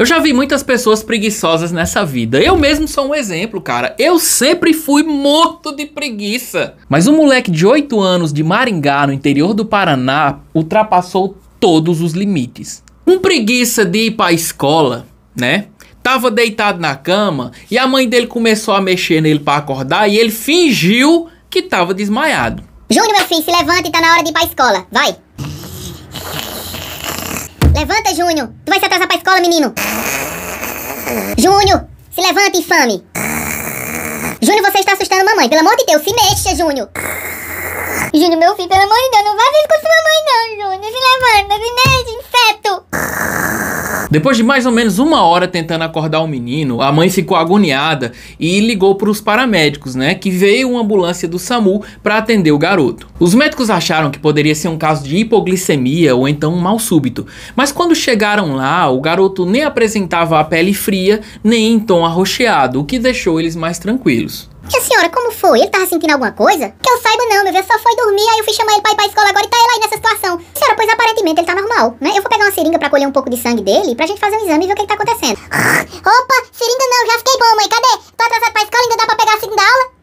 Eu já vi muitas pessoas preguiçosas nessa vida. Eu mesmo sou um exemplo, cara. Eu sempre fui morto de preguiça. Mas um moleque de 8 anos de Maringá, no interior do Paraná, ultrapassou todos os limites. Com preguiça de ir pra escola, né? Tava deitado na cama e a mãe dele começou a mexer nele pra acordar e ele fingiu que tava desmaiado. Júnior, meu filho, se levanta e tá na hora de ir pra escola. Vai. Levanta, Júnior. Tu vai se atrasar pra escola, menino. Júnior, se levanta, infame. Júnior, você está assustando a mamãe. Pelo amor de Deus, se mexa, Júnior. Júnior, meu filho, pelo amor de Deus, não vai vir com sua mamãe não, Júnior. Se levanta, se mexe, inseto. Depois de mais ou menos 1 hora tentando acordar o menino, a mãe ficou agoniada e ligou para os paramédicos, né? Que veio uma ambulância do SAMU para atender o garoto. Os médicos acharam que poderia ser um caso de hipoglicemia ou então um mal súbito. Mas quando chegaram lá, o garoto nem apresentava a pele fria, nem em tom arroxeado, o que deixou eles mais tranquilos. E a senhora, como foi? Ele tava sentindo alguma coisa? Que eu saiba não, meu filho, só foi dormir, aí eu fui chamar ele pra ir pra escola agora e tá ele aí nessa situação. Senhora, pois aparentemente ele tá normal, né? Eu vou pegar uma seringa pra colher um pouco de sangue dele, pra gente fazer um exame e ver o que tá acontecendo. Opa, seringa não, já fiquei bom, mãe, cadê? Tô atrasado pra escola, ainda dá pra pegar a segunda aula?